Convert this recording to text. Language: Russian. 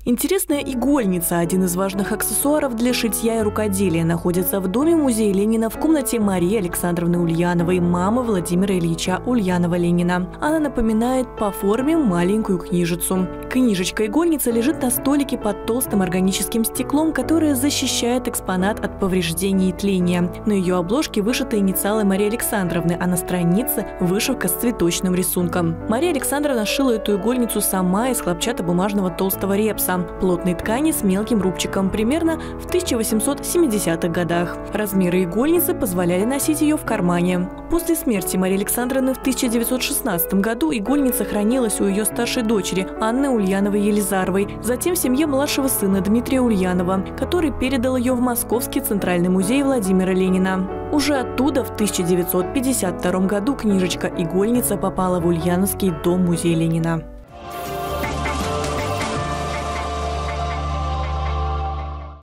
Интересная игольница, один из важных аксессуаров для шитья и рукоделия, находится в доме музея Ленина в комнате Марии Александровны Ульяновой, мамы Владимира Ильича Ульянова-Ленина. Она напоминает по форме маленькую книжицу. Книжечка-игольница лежит на столике под толстым органическим стеклом, которое защищает экспонат от повреждений и тления. На ее обложке вышиты инициалы Марии Александровны, а на странице вышивка с цветочным рисунком. Мария Александровна шила эту игольницу сама из хлопчатобумажного толстого репса, плотной ткани с мелким рубчиком, примерно в 1870-х годах. Размеры игольницы позволяли носить ее в кармане. После смерти Марии Александровны в 1916 году игольница хранилась у ее старшей дочери Анны Ульяновой-Елизаровой, затем в семье младшего сына Дмитрия Ульянова, который передал ее в Московский Центральный музей Владимира Ленина. Уже оттуда в 1952 году книжечка-игольница попала в Ульяновский дом музея Ленина.